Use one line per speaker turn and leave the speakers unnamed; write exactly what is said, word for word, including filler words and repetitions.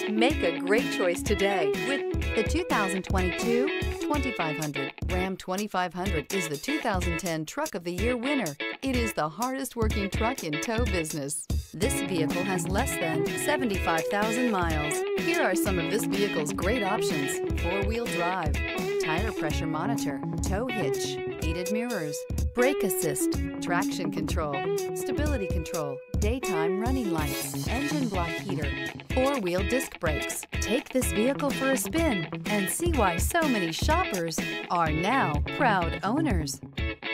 Make a great choice today with the two thousand twenty-two twenty-five hundred. Ram twenty-five hundred is the two thousand ten Truck of the Year winner. It is the hardest working truck in tow business. This vehicle has less than seventy-five thousand miles. Here are some of this vehicle's great options: four-wheel drive, tire pressure monitor, tow hitch, heated mirrors, brake assist, traction control, stability control, daytime running lights, engine block heater, four-wheel disc brakes. Take this vehicle for a spin and see why so many shoppers are now proud owners.